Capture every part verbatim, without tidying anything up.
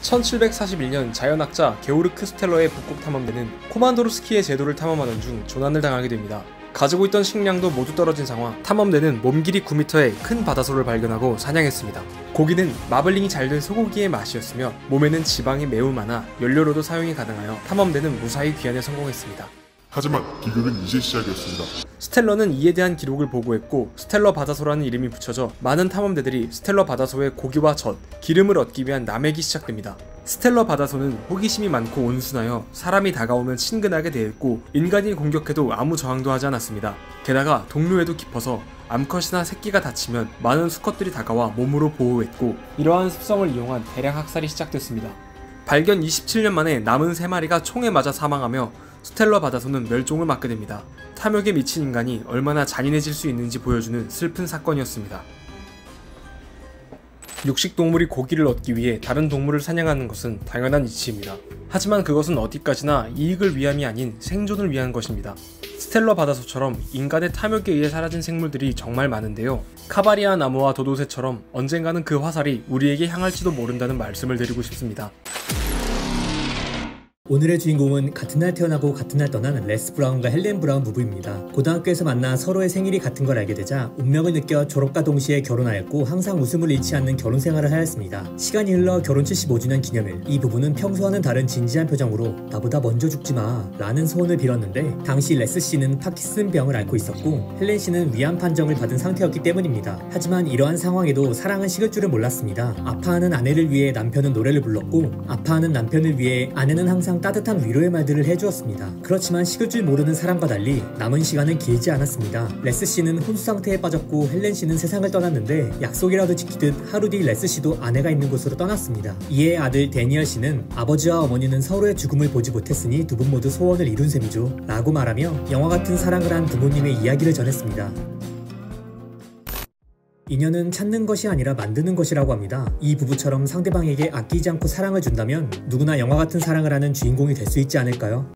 천칠백사십일 년 자연학자 게오르크 스텔러의 북극 탐험대는 코만도르스키의 제도를 탐험하던 중 조난을 당하게 됩니다. 가지고 있던 식량도 모두 떨어진 상황, 탐험대는 몸 길이 구 미터의 큰 바다소를 발견하고 사냥했습니다. 고기는 마블링이 잘 된 소고기의 맛이었으며 몸에는 지방이 매우 많아 연료로도 사용이 가능하여 탐험대는 무사히 귀환에 성공했습니다. 하지만 비극은 이제 시작이었습니다. 스텔러는 이에 대한 기록을 보고했고 스텔러 바다소라는 이름이 붙여져 많은 탐험대들이 스텔러 바다소의 고기와 젖, 기름을 얻기 위한 남획이 시작됩니다. 스텔러 바다소는 호기심이 많고 온순하여 사람이 다가오면 친근하게 대했고 인간이 공격해도 아무 저항도 하지 않았습니다. 게다가 동료애도 깊어서 암컷이나 새끼가 다치면 많은 수컷들이 다가와 몸으로 보호했고 이러한 습성을 이용한 대량 학살이 시작됐습니다. 발견 이십칠 년 만에 남은 세 마리가 총에 맞아 사망하며 스텔러 바다소는 멸종을 맞게 됩니다. 탐욕에 미친 인간이 얼마나 잔인해질 수 있는지 보여주는 슬픈 사건이었습니다. 육식동물이 고기를 얻기 위해 다른 동물을 사냥하는 것은 당연한 이치입니다. 하지만 그것은 어디까지나 이익을 위함이 아닌 생존을 위한 것입니다. 스텔러 바다소처럼 인간의 탐욕에 의해 사라진 생물들이 정말 많은데요. 카바리아 나무와 도도새처럼 언젠가는 그 화살이 우리에게 향할지도 모른다는 말씀을 드리고 싶습니다. 오늘의 주인공은 같은 날 태어나고 같은 날 떠난 레스 브라운과 헬렌 브라운 부부입니다. 고등학교에서 만나 서로의 생일이 같은 걸 알게 되자 운명을 느껴 졸업과 동시에 결혼하였고 항상 웃음을 잃지 않는 결혼 생활을 하였습니다. 시간이 흘러 결혼 칠십오 주년 기념일, 이 부부는 평소와는 다른 진지한 표정으로 나보다 먼저 죽지마 라는 소원을 빌었는데 당시 레스 씨는 파킨슨 병을 앓고 있었고 헬렌 씨는 위암 판정을 받은 상태였기 때문입니다. 하지만 이러한 상황에도 사랑은 식을 줄을 몰랐습니다. 아파하는 아내를 위해 남편은 노래를 불렀고 아파하는 남편을 위해 아내는 항상 따뜻한 위로의 말들을 해주었습니다. 그렇지만 식을 줄 모르는 사람과 달리 남은 시간은 길지 않았습니다. 레스 씨는 혼수 상태에 빠졌고 헬렌 씨는 세상을 떠났는데 약속이라도 지키듯 하루 뒤 레스 씨도 아내가 있는 곳으로 떠났습니다. 이에 아들 데니얼 씨는 아버지와 어머니는 서로의 죽음을 보지 못했으니 두 분 모두 소원을 이룬 셈이죠 라고 말하며 영화 같은 사랑을 한 부모님의 이야기를 전했습니다. 인연은 찾는 것이 아니라 만드는 것이라고 합니다. 이 부부처럼 상대방에게 아끼지 않고 사랑을 준다면 누구나 영화 같은 사랑을 하는 주인공이 될 수 있지 않을까요?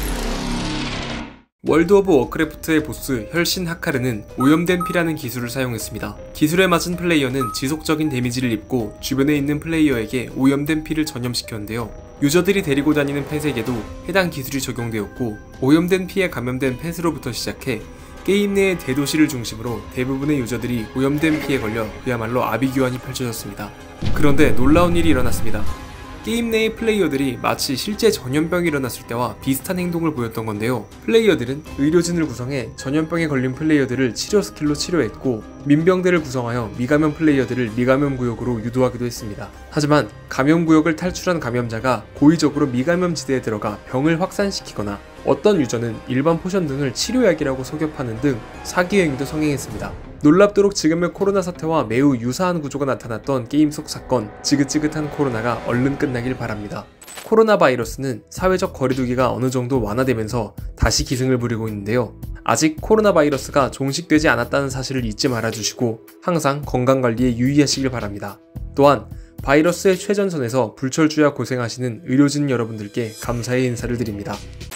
월드 오브 워크래프트의 보스 혈신 하카르는 오염된 피라는 기술을 사용했습니다. 기술에 맞은 플레이어는 지속적인 데미지를 입고 주변에 있는 플레이어에게 오염된 피를 전염시켰는데요. 유저들이 데리고 다니는 펫에게도 해당 기술이 적용되었고 오염된 피에 감염된 펫으로부터 시작해 게임 내의 대도시를 중심으로 대부분의 유저들이 오염된 피에 걸려 그야말로 아비규환이 펼쳐졌습니다. 그런데 놀라운 일이 일어났습니다. 게임 내의 플레이어들이 마치 실제 전염병이 일어났을 때와 비슷한 행동을 보였던 건데요. 플레이어들은 의료진을 구성해 전염병에 걸린 플레이어들을 치료 스킬로 치료했고 민병대를 구성하여 미감염 플레이어들을 미감염 구역으로 유도하기도 했습니다. 하지만 감염 구역을 탈출한 감염자가 고의적으로 미감염 지대에 들어가 병을 확산시키거나 어떤 유저는 일반 포션 등을 치료약이라고 속여 파는 등 사기 행위도 성행했습니다. 놀랍도록 지금의 코로나 사태와 매우 유사한 구조가 나타났던 게임 속 사건, 지긋지긋한 코로나가 얼른 끝나길 바랍니다. 코로나 바이러스는 사회적 거리두기가 어느 정도 완화되면서 다시 기승을 부리고 있는데요. 아직 코로나 바이러스가 종식되지 않았다는 사실을 잊지 말아주시고 항상 건강관리에 유의하시길 바랍니다. 또한 바이러스의 최전선에서 불철주야 고생하시는 의료진 여러분들께 감사의 인사를 드립니다.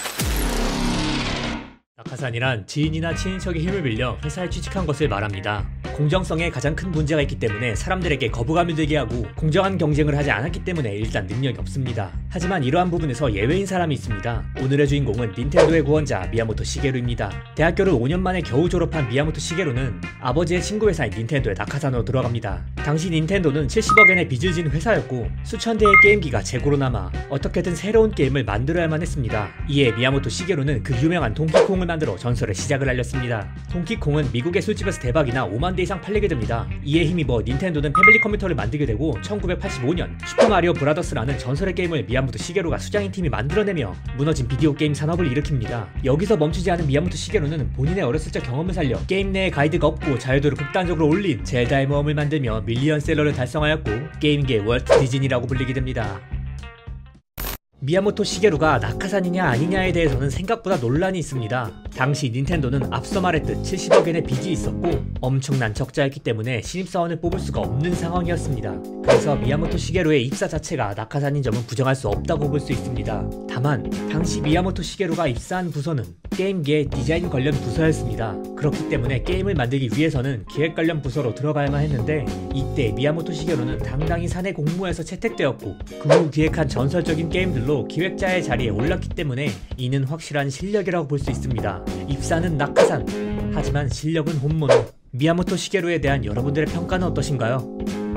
낙하산이란 지인이나 친인척의 힘을 빌려 회사에 취직한 것을 말합니다. 공정성에 가장 큰 문제가 있기 때문에 사람들에게 거부감을 들게 하고 공정한 경쟁을 하지 않았기 때문에 일단 능력이 없습니다. 하지만 이러한 부분에서 예외인 사람이 있습니다. 오늘의 주인공은 닌텐도의 구원자 미야모토 시게루입니다. 대학교를 오 년 만에 겨우 졸업한 미야모토 시게루는 아버지의 친구 회사인 닌텐도의 낙하산으로 들어갑니다. 당시 닌텐도는 칠십억 엔의 빚을 진 회사였고 수천 대의 게임기가 재고로 남아 어떻게든 새로운 게임을 만들어야만 했습니다. 이에 미야모토 시게루는 그 유명한 동키콩을 만들어 전설의 시작을 알렸습니다. 동키콩은 미국의 술집에서 대박이나 오만 대 이상 팔리게 됩니다. 이에 힘입어 닌텐도는 패밀리 컴퓨터를 만들게 되고 천구백팔십오 년 슈퍼마리오 브라더스라는 전설의 게임을 미야모토 시게루가 수장인 팀이 만들어내며 무너진 비디오 게임 산업을 일으킵니다. 여기서 멈추지 않은 미야모토 시게루는 본인의 어렸을 적 경험을 살려 게임 내에 가이드가 없고 자유도를 극단적으로 올린 젤다의 모험을 만들며 밀리언셀러를 달성하였고 게임계의 월트 디즈니라고 불리게 됩니다. 미야모토 시게루가 낙하산이냐 아니냐에 대해서는 생각보다 논란이 있습니다. 당시 닌텐도는 앞서 말했듯 칠십억 엔의 빚이 있었고 엄청난 적자였기 때문에 신입사원을 뽑을 수가 없는 상황이었습니다. 그래서 미야모토 시게루의 입사 자체가 낙하산인 점은 부정할 수 없다고 볼 수 있습니다. 다만 당시 미야모토 시게루가 입사한 부서는 게임기의 디자인 관련 부서였습니다. 그렇기 때문에 게임을 만들기 위해서는 기획 관련 부서로 들어가야만 했는데 이때 미야모토 시게루는 당당히 사내 공모에서 채택되었고 그 후 기획한 전설적인 게임들로 기획자의 자리에 올랐기 때문에 이는 확실한 실력이라고 볼 수 있습니다. 입사는 낙하산, 하지만 실력은 혼모노. 미야모토 시게루에 대한 여러분들의 평가는 어떠신가요?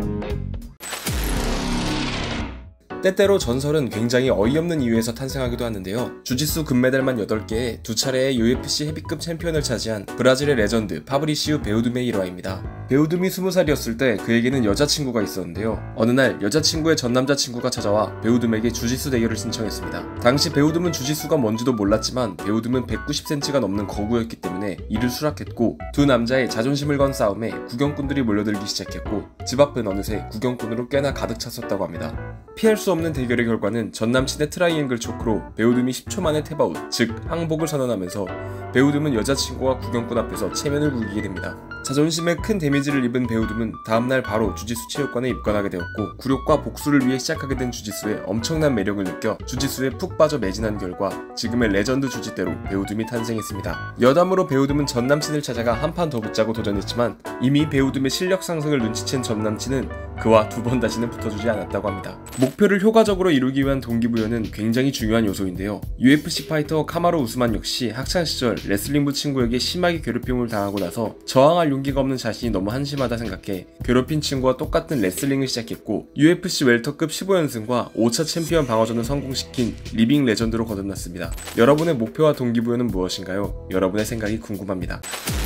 때때로 전설은 굉장히 어이없는 이유에서 탄생하기도 하는데요. 주짓수 금메달만 여덟 개에 두 차례의 유에프씨 헤비급 챔피언을 차지한 브라질의 레전드 파브리시우 베우드메의 일화입니다. 베우드미 스무 살이었을 때 그에게는 여자친구가 있었는데요. 어느 날 여자친구의 전남자친구가 찾아와 베우듬에게 주짓수 대결을 신청했습니다. 당시 베우듬은 주짓수가 뭔지도 몰랐지만 베우듬은 백구십 센티미터가 넘는 거구였기 때문에 이를 수락했고 두 남자의 자존심을 건 싸움에 구경꾼들이 몰려들기 시작했고 집 앞은 어느새 구경꾼으로 꽤나 가득 찼었다고 합니다. 피할 수 없는 대결의 결과는 전남친의 트라이앵글 초크로 베우듬이 십 초 만에 탭아웃, 즉 항복을 선언하면서 베우듬은 여자친구와 구경꾼 앞에서 체면을 굴리게 됩니다. 자존심에 큰 데미지를 입은 베우듬은 다음날 바로 주짓수 체육관에 입관하게 되었고 굴욕과 복수를 위해 시작하게 된 주짓수에 엄청난 매력을 느껴 주짓수에 푹 빠져 매진한 결과 지금의 레전드 주짓대로 베우듬이 탄생했습니다. 여담으로 베우듬은 전남친을 찾아가 한 판 더 붙자고 도전했지만 이미 베우듬의 실력 상승을 눈치챈 전남친은 그와 두 번 다시는 붙어주지 않았다고 합니다. 목표를 효과적으로 이루기 위한 동기부여는 굉장히 중요한 요소인데요. 유에프씨 파이터 카마루 우스만 역시 학창시절 레슬링부 친구에게 심하게 괴롭힘을 당하고 나서 저항할 용기가 없는 자신이 너무 한심하다 생각해 괴롭힌 친구와 똑같은 레슬링을 시작했고 유에프씨 웰터급 십오 연승과 오 차 챔피언 방어전을 성공시킨 리빙 레전드로 거듭났습니다. 여러분의 목표와 동기부여는 무엇인가요? 여러분의 생각이 궁금합니다.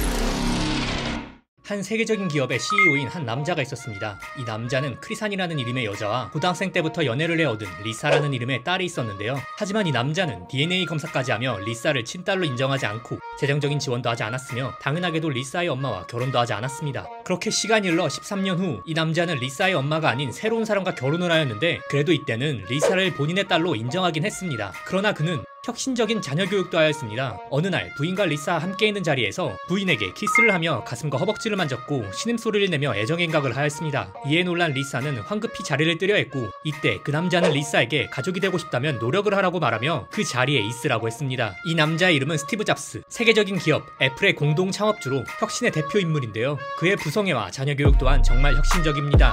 한 세계적인 기업의 씨이오인 한 남자가 있었습니다. 이 남자는 크리산이라는 이름의 여자와 고등학생 때부터 연애를 해 얻은 리사라는 이름의 딸이 있었는데요. 하지만 이 남자는 디엔에이 검사까지 하며 리사를 친딸로 인정하지 않고 재정적인 지원도 하지 않았으며 당연하게도 리사의 엄마와 결혼도 하지 않았습니다. 그렇게 시간이 흘러 십삼 년 후 이 남자는 리사의 엄마가 아닌 새로운 사람과 결혼을 하였는데 그래도 이때는 리사를 본인의 딸로 인정하긴 했습니다. 그러나 그는 혁신적인 자녀 교육도 하였습니다. 어느 날 부인과 리사와 함께 있는 자리에서 부인에게 키스를 하며 가슴과 허벅지를 만졌고 신음소리를 내며 애정행각을 하였습니다. 이에 놀란 리사는 황급히 자리를 뜨려 했고 이때 그 남자는 리사에게 가족이 되고 싶다면 노력을 하라고 말하며 그 자리에 있으라고 했습니다. 이 남자의 이름은 스티브 잡스, 세계적인 기업 애플의 공동 창업주로 혁신의 대표 인물인데요. 그의 부성애와 자녀 교육 또한 정말 혁신적입니다.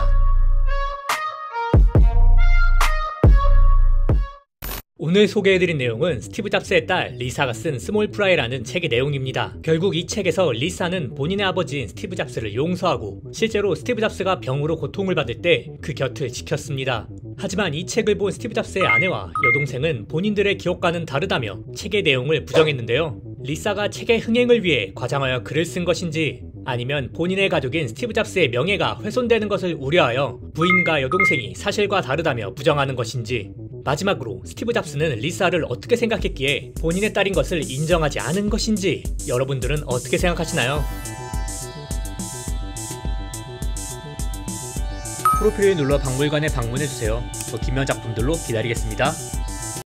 오늘 소개해드린 내용은 스티브 잡스의 딸 리사가 쓴 스몰 프라이라는 책의 내용입니다. 결국 이 책에서 리사는 본인의 아버지인 스티브 잡스를 용서하고 실제로 스티브 잡스가 병으로 고통을 받을 때 그 곁을 지켰습니다. 하지만 이 책을 본 스티브 잡스의 아내와 여동생은 본인들의 기억과는 다르다며 책의 내용을 부정했는데요. 리사가 책의 흥행을 위해 과장하여 글을 쓴 것인지 아니면 본인의 가족인 스티브 잡스의 명예가 훼손되는 것을 우려하여 부인과 여동생이 사실과 다르다며 부정하는 것인지 마지막으로 스티브 잡스는 리사를 어떻게 생각했기에 본인의 딸인 것을 인정하지 않은 것인지 여러분들은 어떻게 생각하시나요? 프로필을 눌러 박물관에 방문해주세요. 더 기묘한 작품들로 기다리겠습니다.